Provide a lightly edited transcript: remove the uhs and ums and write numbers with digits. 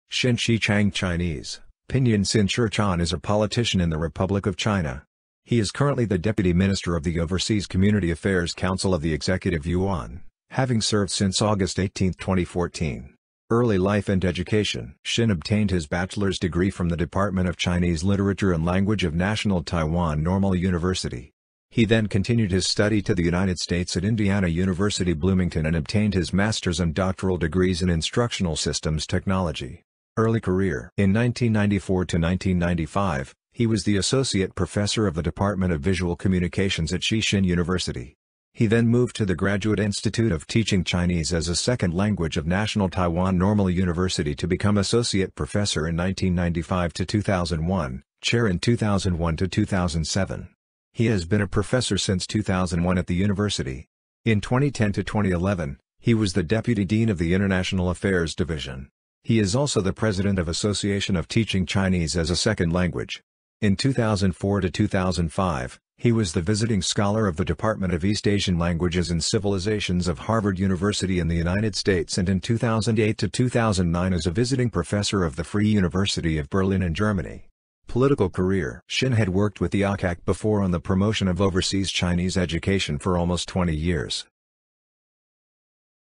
Hsin Shih Chang Chinese, Pinyin Hsin Shih is a politician in the Republic of China. He is currently the Deputy Minister of the Overseas Community Affairs Council of the Executive Yuan, having served since August 18, 2014. Early life and education. Hsin obtained his bachelor's degree from the Department of Chinese Literature and Language of National Taiwan Normal University. He then continued his study to the United States at Indiana University Bloomington and obtained his master's and doctoral degrees in instructional systems technology. Early career. In 1994 to 1995, he was the associate professor of the Department of Visual Communications at Xixin University. He then moved to the Graduate Institute of Teaching Chinese as a Second Language of National Taiwan Normal University to become associate professor in 1995 to 2001, chair in 2001 to 2007. He has been a professor since 2001 at the university. In 2010 to 2011, he was the Deputy Dean of the International Affairs Division. He is also the President of Association of Teaching Chinese as a Second Language. In 2004 to 2005, he was the Visiting Scholar of the Department of East Asian Languages and Civilizations of Harvard University in the United States, and in 2008 to 2009 as a Visiting Professor of the Free University of Berlin in Germany. Political career. Hsin had worked with the ACAC before on the promotion of overseas Chinese education for almost 20 years.